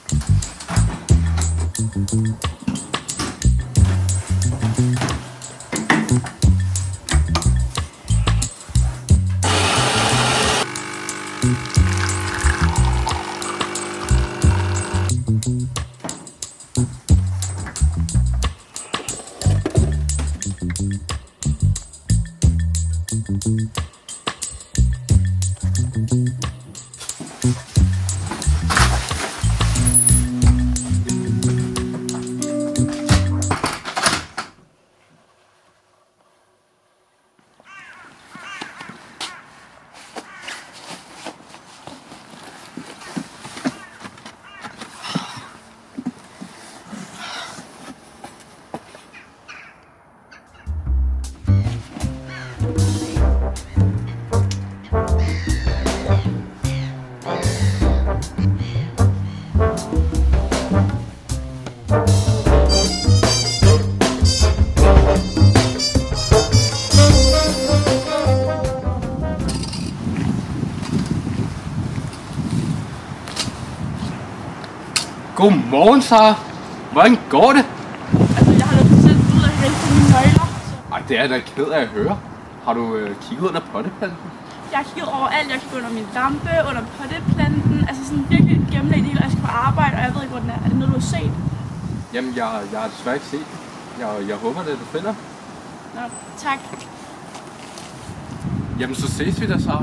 Godmorgen, Sara. Hvordan går det? Altså, jeg har lyst til at ud og hente mine nøgler. Ej, det er jeg da ked af at høre. Har du kigget under potteplanten? Jeg har kigget overalt. Jeg har kigget under min lampe, under potteplanten. Altså sådan virkelig gennemlægt det hele, og jeg skal på arbejde, og jeg ved ikke, hvor den er. Er det noget, du har set? Jamen, jeg har desværre ikke set den. Jeg håber det, du finder. Nå, tak. Jamen, så ses vi da, Sara.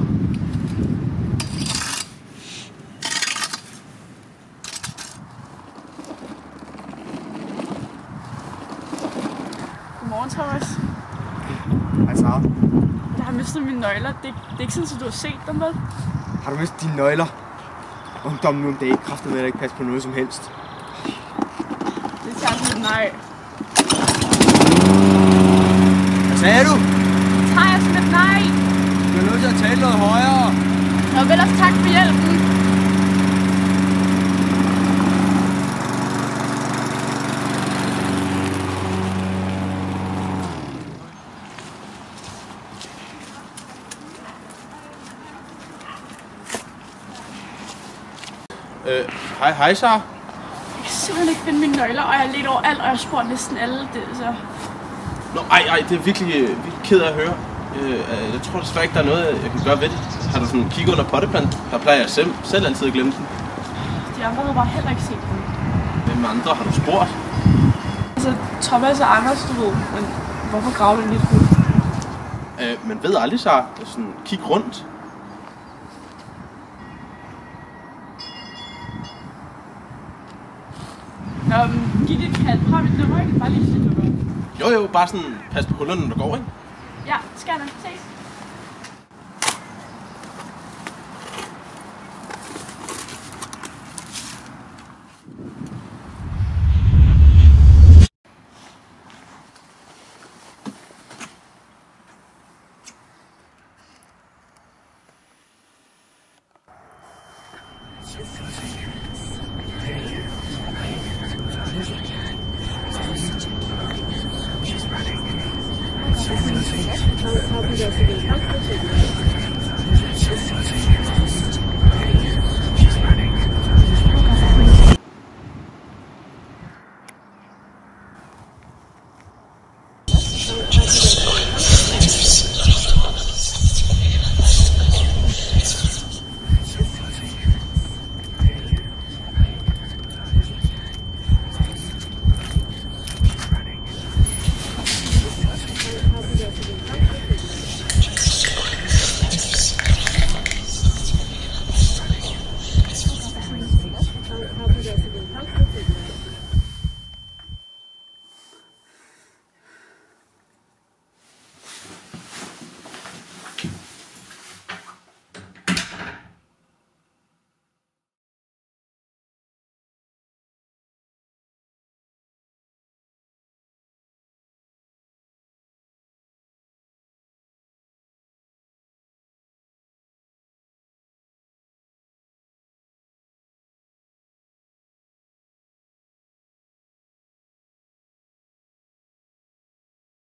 Godmorgen, Thomas. Hej, Sara. Jeg har mistet mine nøgler. Det er ikke sådan, at du har set dem, vel? Har du mistet dine nøgler? Ungdommen nu om dagen kræfter med at ikke passe på noget som helst. Det tager sådan et nej. Hvad sagde du? Det tager jeg sådan et nej. Du er nødt til at tale noget højere. Nå, vel også tak for hjælpen. Hej, Sara. Jeg kan simpelthen ikke finde mine nøgler, og jeg har let over alt, og jeg har spurgt næsten alle det, så... Nå, ej, det er virkelig ked af at høre. Jeg tror desværre ikke, der er noget, jeg kan gøre ved det. Har du sådan kigget under potteplanten? Der plejer jeg selv altid at glemme den. De andre havde bare heller ikke set den. Hvem andre har du spurgt? Altså, Thomas og Anders, du ved, men hvorfor graver du lidt hul? Man ved aldrig, Sara. Sådan, kig rundt. Nå, giv dit kald. Har vi et nummer, ikke? Bare lige sige det. Jo, bare sådan, pas på hullerne, når du går, ikke? Ja, skal jeg nok. Ses. How can you go to the